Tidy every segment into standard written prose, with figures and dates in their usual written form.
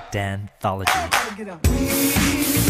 Danthology.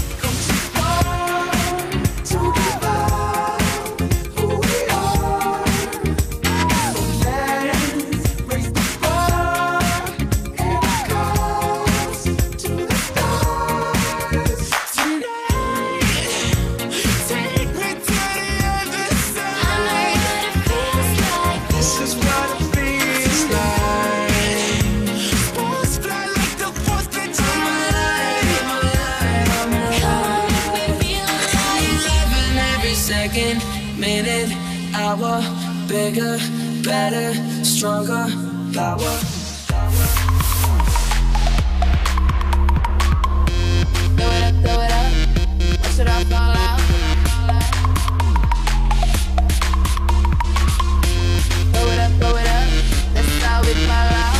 Second, minute, hour, bigger, better, stronger, power. Throw it up, watch it all fall out. Throw it up, that's how we fall out.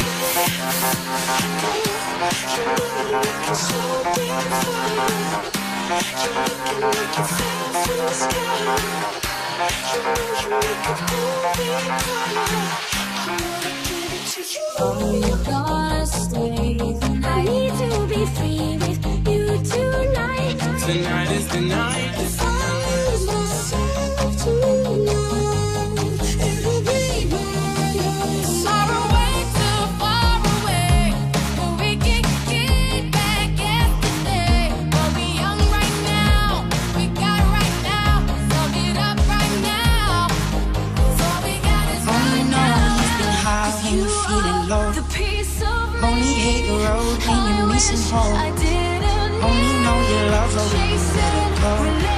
Oh, you're gonna stay the night. I need to be free with you tonight. Tonight is the night. If I lose myself tonight, it'll be my Far away, too far away, but we can get back yesterday. We'll be young right now, we got it right now. Sum it up right now. So all we got is right now. You've been high when you're feeling low. The piece of me. Only hate the road when you're missing home. I didn't Only know you love her when you let it go.